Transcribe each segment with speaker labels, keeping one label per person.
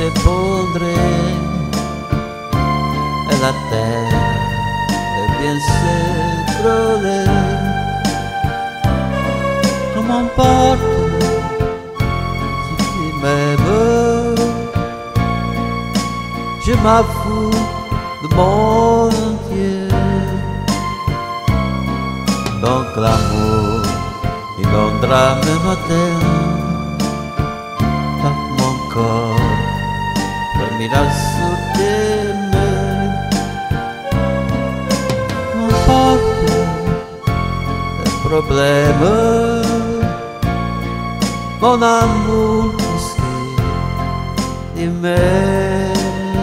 Speaker 1: s'effondrer et la terre vient s'écrouler. Je m'emporte si tu m'aimes, je m'en fous de mon entier. Donc l'amour inondera mes matins, par mon corps dormira sous tes mains. M'emporte les problèmes, mon amour il m'aime.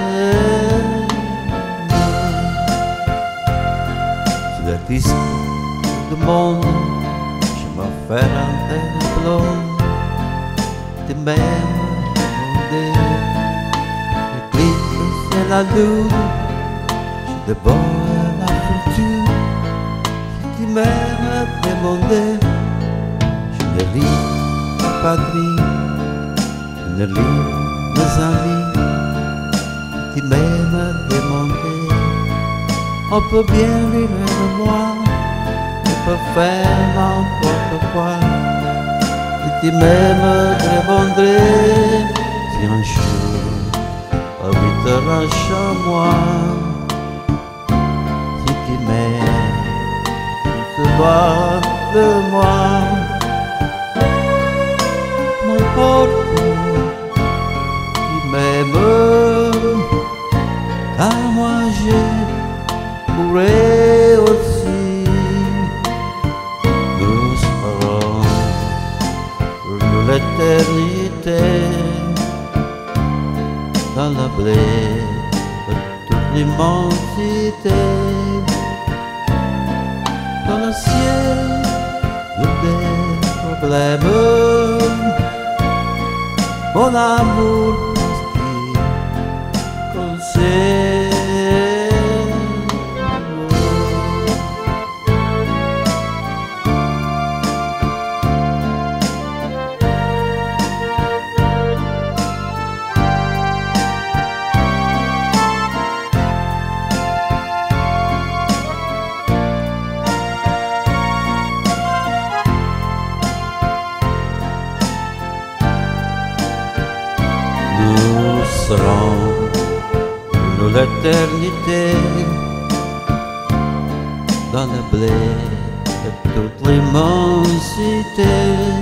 Speaker 1: Sur la piste du monde, je m'offre un tableau de même monde. L'éclipse et la lune, je dévore la fortune. Si tu m'aimes demander, je ne lis pas de vie, je ne lis mes amis. Si tu m'aimes demander, on peut bien vivre de moi, on peut faire n'importe quoi. Si tu m'aimes, je répondrai, si un jour habitera chez moi. Si tu m'aimes, tu te dois de moi. M'emporte, tu m'aimes, car moi je pourrais aussi. Nous serons pour nous l'éternité dans la blé de toute l'immensité. Dans le ciel des problèmes, mon amour qui conseille. Nous serons pour l'éternité dans le blé de toute l'immensité.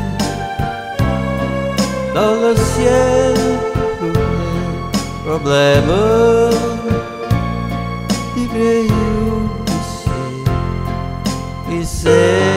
Speaker 1: Dans le ciel, tous les problèmes qui brillent ici, ici.